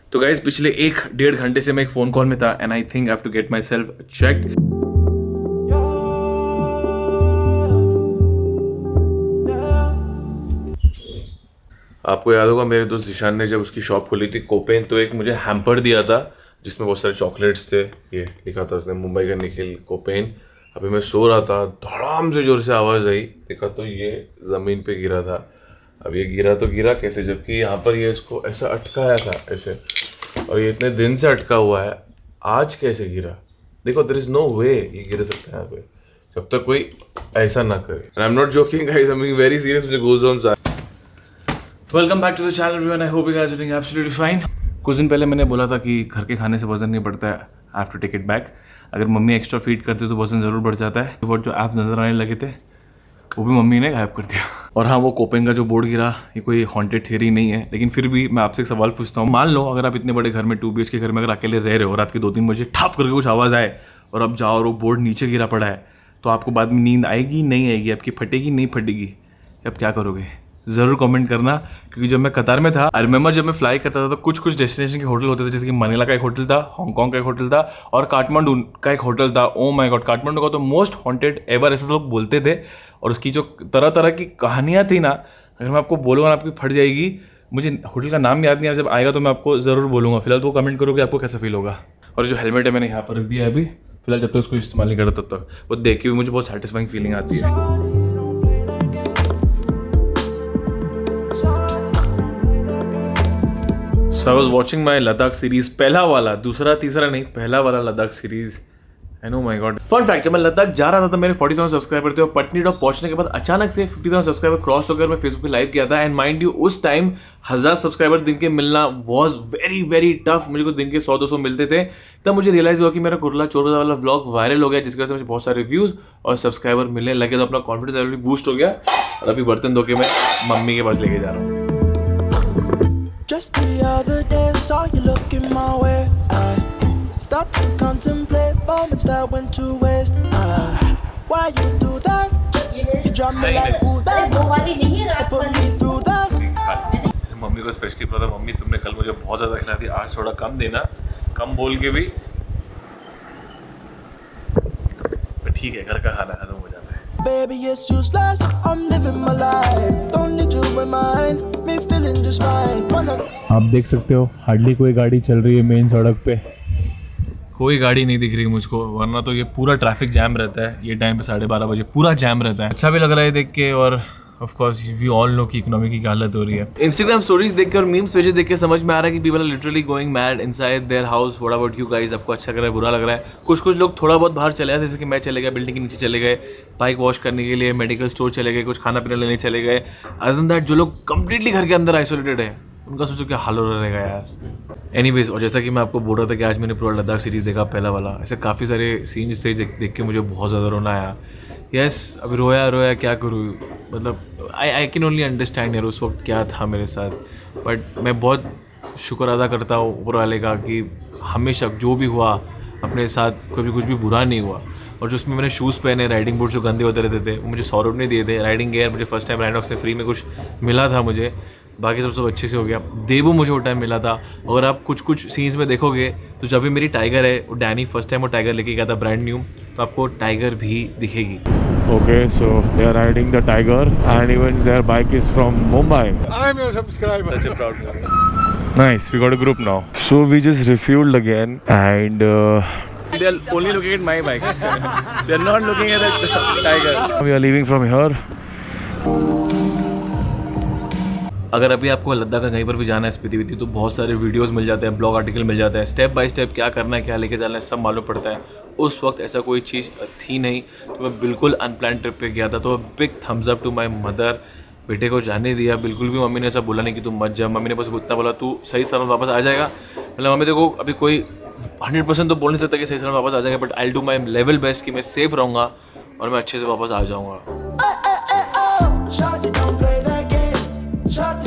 तो गाइज पिछले 1-1.5 घंटे से मैं एक फ़ोन कॉल में था and I think I have to get my self checked. आपको याद होगा मेरे दोस्त जिशान ने जब उसकी शॉप खोली थी कोपेन, तो एक मुझे हैम्पर दिया था जिसमें बहुत सारे चॉकलेट्स थे। ये लिखा था उसने मुंबई का निखिल कोपेन। अभी मैं सो रहा था, धड़ाम से ज़ोर से आवाज़ आई, देखा तो ये ज़मीन पे गिरा था। अब ये गिरा तो गिरा कैसे, जबकि यहाँ पर ये इसको ऐसा अटकाया था ऐसे, और ये इतने दिन से अटका हुआ है, आज कैसे गिरा? देखो देयर इज़ नो वे ये गिर सकता है यहाँ पे, जब तक कोई ऐसा ना करे। And I am not joking guys, I am being very serious, मुझे गूज़बम्स आ। Welcome back to the channel everyone, I hope you guys are doing absolutely fine. कुछ दिन पहले मैंने बोला था कि घर के खाने से वजन नहीं बढ़ता है, I have to take it back. अगर मम्मी एक्स्ट्रा फीड करती तो वजन ज़रूर बढ़ जाता है। बट जो ऐप्स नज़र आने लगे थे वो भी मम्मी ने गायब कर दिया। और हाँ, वो कोपेन का जो बोर्ड गिरा ये कोई हॉन्टेड थियरी नहीं है, लेकिन फिर भी मैं आपसे एक सवाल पूछता हूँ। मान लो अगर आप इतने बड़े घर में 2 BHK घर में अगर अकेले रह रहे हो, रात के 2-3 बजे ठाप करके कुछ आवाज़ आए और अब जाओ और वो बोर्ड नीचे गिरा पड़ा है, तो आपको बाद में नींद आएगी नहीं आएगी, आपकी फटेगी नहीं फटेगी, अब क्या करोगे? ज़रूर कमेंट करना। क्योंकि जब मैं कतार में था, आई रिमेंबर जब मैं फ्लाई करता था तो कुछ कुछ डेस्टिनेशन के होटल होते थे, जैसे कि मनीला का एक होटल था, हांगकांग का एक होटल था और काठमांडू का एक होटल था। ओ माय गॉड, काठमांडू का तो मोस्ट हॉन्टेड एवर ऐसे लोग बोलते थे। और उसकी जो तरह तरह की कहानियाँ थी ना, अगर मैं आपको बोलूँगा आपकी फट जाएगी। मुझे होटल का नाम याद नहीं आ रहा, जब आएगा तो मैं आपको ज़रूर बोलूँगा। फिलहाल तो कमेंट करोगे आपको कैसा फील होगा। और जो हेलमेट है मैंने यहाँ पर रख दिया है अभी, फिलहाल जब तक उसको इस्तेमाल नहीं करता तब तक वो देख के भी मुझे बहुत सेटिस्फाइंग फीलिंग आती है। So I was watching my Ladakh series, पहला वाला, दूसरा तीसरा नहीं, पहला वाला Ladakh series. And oh my god, fun fact, जब मैं लद्दाख जा रहा था तो मेरे 40,000 सब्सक्राइबर थे और पटनी टॉप पहुंचने के बाद अचानक से 50,000 सब्सक्राइबर क्रॉस होकर मैं फेसबुक पे लाइव किया था। एंड माइंड यू, उस टाइम 1000 सब्सक्राइबर दिन के मिलना वॉज वेरी वेरी टफ। मुझे कुछ दिन के 100-200 मिलते थे। तब मुझे रियलाइज हुआ कि मेरा कुरला चोर वाला व्लॉग वायरल हो गया, जिसकी वजह से मुझे बहुत सारे व्यूज और सब्सक्राइबर मिलने लगे। तो अपना कॉन्फिडेंस लेवल भी बूस्ट हो गया और अभी बर्तन धो के मैं मम्मी के पास लेके जा रहा हूँ। Just the other day, saw you looking my way. I start to contemplate moments that went to waste. Why you do that? You drop me like who that? Put me through that. Mummy को specially पता था, mummy तुमने कल मुझे बहुत ज़्यादा खिला दी, आज थोड़ा कम देना। कम बोल के भी ठीक है, घर का खाना खत्म हो जाता है। Baby, it's useless. I'm living my life. Don't need to remind me, feeling just fine. आप देख सकते हो हार्डली कोई गाड़ी चल रही है मेन सड़क पे, कोई गाड़ी नहीं दिख रही मुझको, वरना तो ये पूरा ट्रैफिक जैम रहता है। ये टाइम पे 12:30 बजे पूरा जैम रहता है। अच्छा भी लग रहा है देख के, और of course we all know कि इकोनॉमी की हालत हो रही है। इंस्टाग्राम स्टोरीज देख के और मीम्स पेजेस देख के समझ में आ रहा है कि people are literally going mad inside their house. What about you guys? आपको अच्छा लग रहा है, बुरा लग रहा है? कुछ लोग थोड़ा बहुत बाहर चले गए, जैसे कि मैं चले गया, बिल्डिंग के नीचे चले गए, बाइक वॉश करने के लिए, मेडिकल स्टोर चले गए, कुछ खाना पीना लेने चले गए। अदर देन दैट, जो लोग कंप्लीटली घर के अंदर आइसोलेटेड है, उनका सोचो क्या हाल हो रहेगा यार। एनीवेज, और जैसा कि मैं आपको बोल रहा था कि आज मैंने पूरा लद्दाख सीरीज़ देखा, पहला वाला। ऐसे काफ़ी सारे सीन्स थे देख के मुझे बहुत ज़्यादा रोना आया। यस, अभी रोया क्या करूँ, मतलब आई कैन ओनली अंडरस्टैंड यार उस वक्त क्या था मेरे साथ। बट मैं बहुत शुक्र अदा करता हूँ ऊपर वाले का कि हमेशा जो भी हुआ अपने साथ कभी कुछ भी बुरा नहीं हुआ। और जो उसमें मैंने शूज़ पहने, राइडिंग बूट जो गंदे होते रहते थे, वो मुझे 100 रुपये दिए थे। राइडिंग गेयर मुझे फर्स्ट टाइम राइडॉक्स से फ्री में कुछ मिला था मुझे, बाकी सब अच्छे से हो गया। देबू मुझे वो टाइम मिला था। अगर आप कुछ सीन्स में देखोगे तो जब भी मेरी टाइगर है, वो डैनी फर्स्ट टाइम वो टाइगर लेके गया था ब्रांड न्यू, तो आपको टाइगर भी दिखेगी। Okay, so they are riding the Tiger and even their bike is from Mumbai. I'm your subscriber. Such a proud moment. Nice, we got a group now. So we just refueled again and They are only looking at my bike. They are not looking at the Tiger. we are leaving from here. अगर अभी आपको लद्दाख का कहीं पर भी जाना है Spiti Viti, तो बहुत सारे वीडियोस मिल जाते हैं, ब्लॉग आर्टिकल मिल जाते हैं, स्टेप बाय स्टेप क्या करना है, क्या लेके जाना है, सब मालूम पड़ता है। उस वक्त ऐसा कोई चीज़ थी नहीं, तो मैं बिल्कुल अनप्लान ट्रिप पे गया था। तो big thumbs up to my mother, बेटे को जाने दिया। बिल्कुल भी मम्मी ने ऐसा बोला नहीं कि तू मत जा। मम्मी ने बस इतना बोला, तू सही सलामत वापस आ जाएगा। मतलब मम्मी देखो, अभी कोई 100% तो बोल नहीं सकता कि सही सलामत वापस आ जाएगा, but I will do my level best कि मैं सेफ रहूँगा और मैं अच्छे से वापस आ जाऊँगा।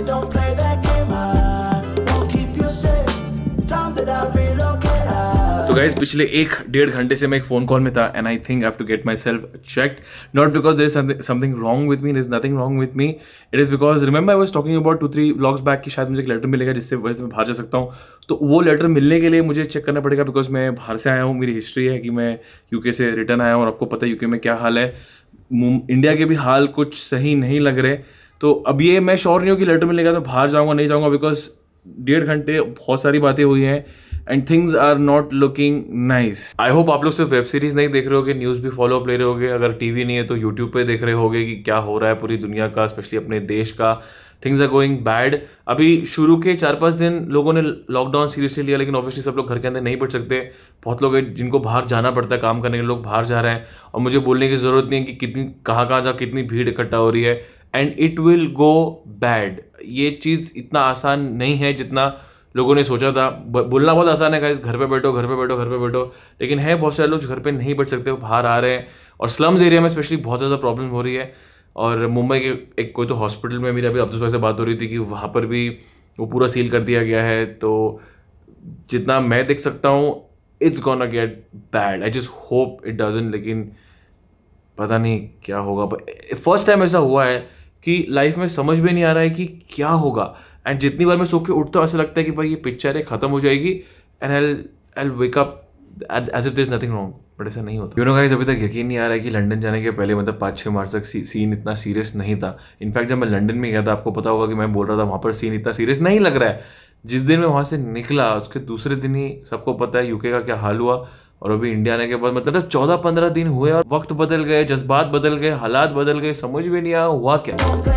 तो So guys, पिछले 1-1.5 घंटे से मैं एक फ़ोन कॉल में था and I think I have to get myself checked. Not because there is something wrong with me, there is nothing wrong with me. It is because remember I was talking about 2-3 vlogs back कि शायद मुझे एक letter मिलेगा जिससे वजह से मैं बाहर जा सकता हूँ. तो वो लेटर मिलने के लिए मुझे चेक करना पड़ेगा बिकॉज मैं बाहर से आया हूँ. मेरी हिस्ट्री है कि मैं यूके से रिटर्न आया हूँ और आपको पता है यूके में क्या हाल है. इंडिया के भी हाल कुछ सही नहीं लग रहे. तो अब ये मैं श्योर नहीं हूँ कि लेटर मिलेगा तो बाहर जाऊँगा नहीं जाऊँगा बिकॉज 1.5 घंटे बहुत सारी बातें हुई हैं and things are not looking nice. I hope आप लोग सिर्फ वेब सीरीज नहीं देख रहे होगे, न्यूज़ भी फॉलो अप ले रहे होगे. अगर टीवी नहीं है तो यूट्यूब पे देख रहे होगे कि क्या हो रहा है पूरी दुनिया का, स्पेशली अपने देश का. Things are going bad. अभी शुरू के 4-5 दिन लोगों ने लॉकडाउन सीरियसली लिया, लेकिन ऑब्वियसली सब लोग घर के अंदर नहीं बैठ सकते. बहुत लोग हैं जिनको बाहर जाना पड़ता है काम करने के, लोग बाहर जा रहे हैं. और मुझे बोलने की ज़रूरत नहीं है कि कितनी कहाँ जा कितनी भीड़ इकट्ठा हो रही है. And it will go bad. ये चीज़ इतना आसान नहीं है जितना लोगों ने सोचा था. बोलना बहुत आसान है गाइस, घर पे बैठो घर पे बैठो घर पे बैठो, लेकिन है बहुत सारे लोग जो घर पे नहीं बैठ सकते, वो बाहर आ रहे हैं. और स्लम्स एरिया में स्पेशली बहुत ज़्यादा प्रॉब्लम हो रही है. और मुंबई के एक कोई तो हॉस्पिटल में मेरी अभी अब्दुल भाई से बात हो रही थी कि वहाँ पर भी वो पूरा सील कर दिया गया है. तो जितना मैं देख सकता हूँ it's gonna get bad. I just hope it doesn't, लेकिन पता नहीं क्या होगा. फर्स्ट टाइम ऐसा हुआ है कि लाइफ में समझ में नहीं आ रहा है कि क्या होगा. एंड जितनी बार मैं सो के उठता हूँ ऐसा लगता है कि भाई ये पिक्चर है खत्म हो जाएगी and I wake up as if there is nothing wrong. But ऐसा नहीं होता. यू नो गाइस, अभी तक यकीन नहीं आ रहा है कि लंदन जाने के पहले मतलब 5-6 मार्च तक सीन इतना सीरियस नहीं था. इनफैक्ट जब मैं लंदन में गया था, आपको पता होगा कि मैं बोल रहा था वहाँ पर सीन इतना सीरियस नहीं लग रहा है. जिस दिन मैं वहाँ से निकला उसके दूसरे दिन ही सबको पता है यूके का क्या हाल हुआ. और अभी इंडिया आने के बाद मतलब 14-15 दिन हुए और वक्त बदल गए, जज्बात बदल गए, हालात बदल गए, समझ में नहीं आया हुआ क्या.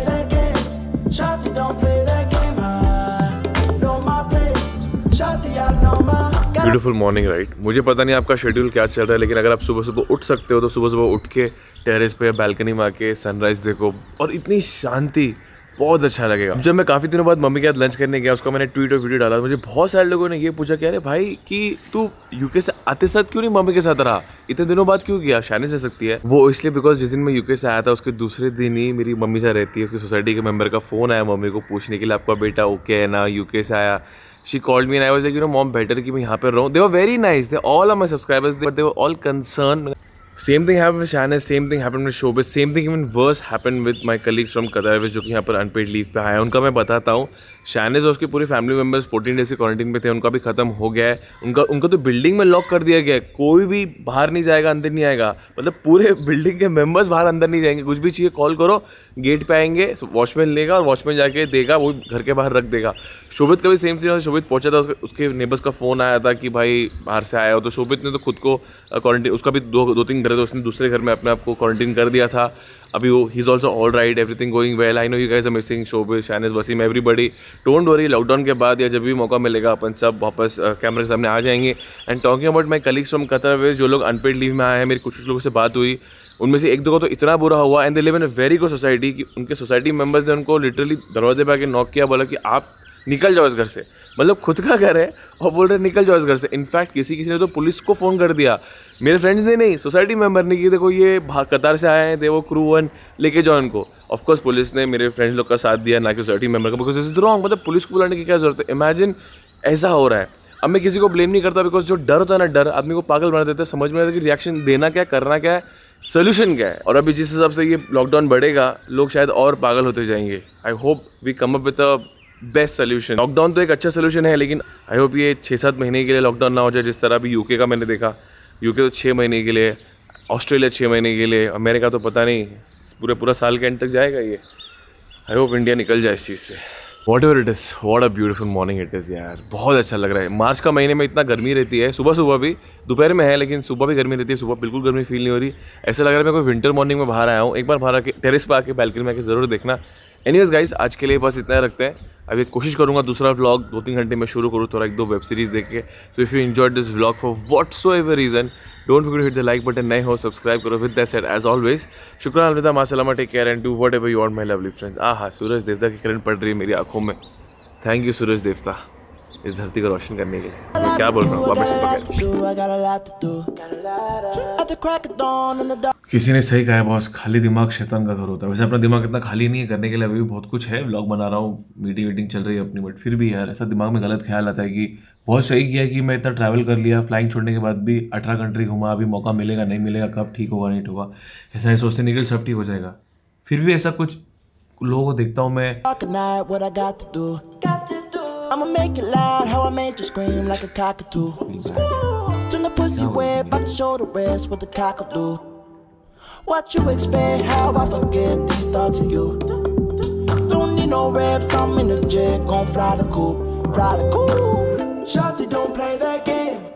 Beautiful morning right. मुझे पता नहीं आपका शेड्यूल क्या चल रहा है, लेकिन अगर आप सुबह सुबह उठ सकते हो तो सुबह सुबह उठ के टेरेस पे या बैल्कनी में आके सनराइज देखो और इतनी शांति, बहुत अच्छा लगेगा. जब मैं काफ़ी दिनों बाद मम्मी के साथ लंच करने गया, उसका मैंने ट्वीट और वीडियो डाला. मुझे बहुत सारे लोगों ने ये पूछा कि अरे भाई कि तू यूके से आते साथ क्यों नहीं मम्मी के साथ रहा, इतने दिनों बाद क्यों गया, शायद से सकती है. वो इसलिए बिकॉज जिस दिन मैं यूके से आया था उसके दूसरे दिन ही मेरी मम्मी से रहती है, उसकी सोसाइटी के मेंबर का फ़ोन आया मम्मी को पूछने के लिए आपका बेटा ओके है ना, यूके से आया. She called me and I was like, you know, mom, better कि मैं यहाँ पे रहूँ. They were very nice. They all are my subscribers, but they were all concerned. Same thing happened with Shanice, same thing happened with Shobit, same thing even worse happened with my colleagues from Qatar, जो कि यहाँ पर unpaid leave पे आए हैं. उनका मैं बताता हूँ. शानिस और उसके पूरे फैमिली मेम्बर्स 14 डेज के क्वारंटीन पे थे, उनका भी खत्म हो गया है. उनका तो बिल्डिंग में लॉक कर दिया गया है, कोई भी बाहर नहीं जाएगा, अंदर नहीं आएगा. मतलब पूरे बिल्डिंग के मेम्बर्स बाहर अंदर नहीं जाएंगे. कुछ भी चाहिए कॉल करो, गेट पे आएंगे, वॉचमैन लेगा और वॉचमैन जाके देगा, वो घर के बाहर रख देगा. शोभित का भी सेम सीन. शोभित पहुंचा था, उसके नेबर्स का फ़ोन आया था कि भाई बाहर से आया हो. तो शोभित ने तो खुद को क्वारंटीन, उसका भी 2-3 घर थे, उसने दूसरे घर में अपने आप को क्वारंटीन कर दिया था. अभी वो he is also all right, everything going well. I know you guys are missing Shobhit, Shanis, Wasim, everybody. Don't worry, lockdown के बाद या जब भी मौका मिलेगा अपन सब वापस कैमरे के सामने आ जाएंगे. And talking about my colleagues from Qatar, जो लोग अनपेड लीव में आए हैं, मेरी कुछ लोगों से बात हुई, उनमें से 1-2 को तो इतना बुरा हुआ. And they live in a very good society कि उनके सोसाइटी मेंबर्स ने उनको लिटरली दरवाजे पे आके नॉक किया, बोला कि आप निकल जाओ इस घर से. मतलब खुद का घर है और बोल रहे निकल जाओ इस घर से. इनफैक्ट किसी ने तो पुलिस को फ़ोन कर दिया. मेरे फ्रेंड्स ने नहीं, सोसाइटी मेंबर ने कि देखो ये कतार से आए हैं, दे वो क्रू 1 लेके जाओ इनको. ऑफकोर्स पुलिस ने मेरे फ्रेंड्स लोग का साथ दिया, ना कि सोसाइटी मेंबर का, बिकॉज दिस इज रॉन्ग. मतलब पुलिस को बुलाने की क्या जरूरत है. इमेजिन ऐसा हो रहा है. अब मैं किसी को ब्लेम नहीं करता, बिकॉज जो डर होता है ना, डर आदमी को पागल बना देता है. समझ में आता है कि रिएक्शन देना क्या, करना क्या है, सोल्यूशन क्या है. और अभी जिस हिसाब से ये लॉकडाउन बढ़ेगा, लोग शायद और पागल होते जाएंगे. I hope we come up with a best solution. Lockdown तो एक अच्छा सोल्यूशन है, लेकिन आई होप ये 6-7 महीने के लिए लॉकडाउन ना हो जाए, जिस तरह अभी यूके का मैंने देखा. यूके तो 6 महीने के लिए, ऑस्ट्रेलिया 6 महीने के लिए, अमेरिका तो पता नहीं पूरा साल के एंड तक जाएगा ये. आई होप इंडिया निकल जाए इस चीज़ से. Whatever it is, what a beautiful morning it is यार. बहुत अच्छा लग रहा है. मार्च का महीने में इतना गर्मी रहती है, सुबह भी, दोपहर में है लेकिन सुबह भी गर्मी रहती है. सुबह बिल्कुल गर्मी फील नहीं हो रही. ऐसा लग रहा है मैं कोई विंटर मॉर्निंग में बाहर आया हूँ. एक बार बाहर आके टेरेस पर आके बैल्कनी में आके ज़रूर देखना. एनीवेज गाइस, आज के लिए बस इतना रखते हैं. अभी कोशिश करूँगा दूसरा व्लॉग 2-3 घंटे में शुरू करूँ, थोड़ा 1-2 वेब सीरीज़ देख के. So if you enjoyed this vlog for whatsoever reason, don't forget to hit the like button. नए हो सब्सक्राइब करो. With that said, as always, शुक्रान, अलविदा, मा सलामा, take care and do whatever you want my lovely friends. हाँ, सूरज देवता की किरण पड़ रही है मेरी आंखों में. थैंक यू सूरज देवता इस धरती को रोशन करने के लिए. मैं क्या बोल रहा हूँ, वापस से पकड़. किसी ने सही कहा है बॉस, खाली दिमाग शैतान का घर होता है। वैसे अपना दिमाग इतना खाली नहीं है, करने के लिए अभी भी बहुत कुछ है। व्लॉग बना रहा हूँ, मीटिंग चल रही है अपनी, बट फिर भी यार ऐसा दिमाग में गलत ख्याल आता है कि बहुत सही किया कि मैं इतना ट्रैवल कर लिया, फ्लाइंग छोड़ने के बाद भी 18 कंट्री घुमा, अभी मौका मिलेगा नहीं मिलेगा, कब ठीक होगा नहीं होगा, ऐसा नहीं सोचते निकल सब ठीक हो जाएगा। फिर भी ऐसा कुछ लोगों को देखता हूँ मैं। I'ma make it loud, how I made you scream like a cockatoo. Turn the pussy wet, about to show the rest what the cockatoo. What you expect, how I forget these thoughts of you. Don't need no reps, I'm in the jet, gon' fly the coop, fly the coop. Shawty don't play that game.